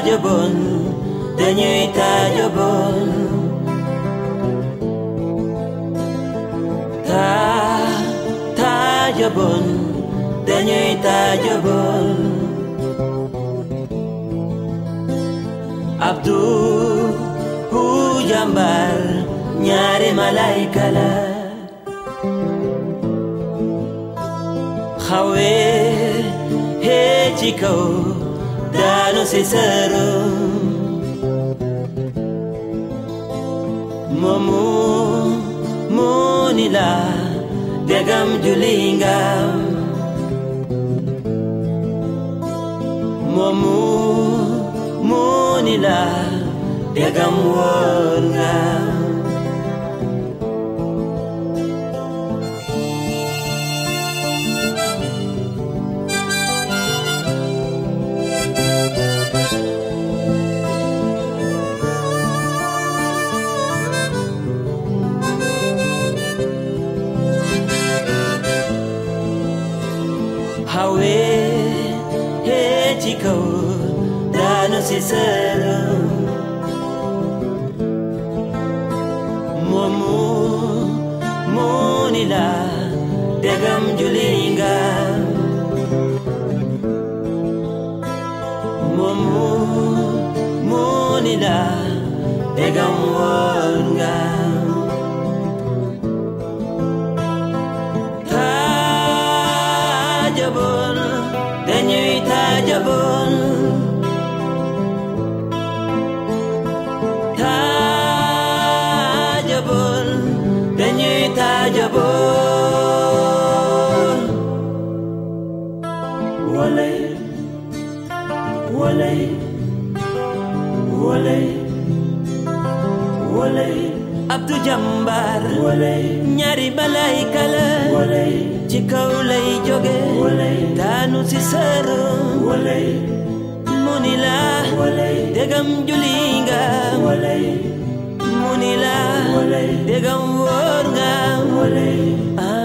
tajabon dañuy tajabon tajabon dañuy tajabon Abdu hu jambar ñaari malaika la xawe he ci kaw daanu si sërum moomu moo ni la degam juli ngam moomu moo ni la degam woor ngam hawe he ci kaw daanu si sërum moomu moo ni la degam juli ngam moomu moo ni la degam woor ngam tajabon dañuy tajabon tajabon dañuy tajabon walay walay walay walay Abdu jambar walay ñaari malaika la walay ci kaw lay jóge daanu si sërum mu ni la degam juli nga mu ni la degam wóor nga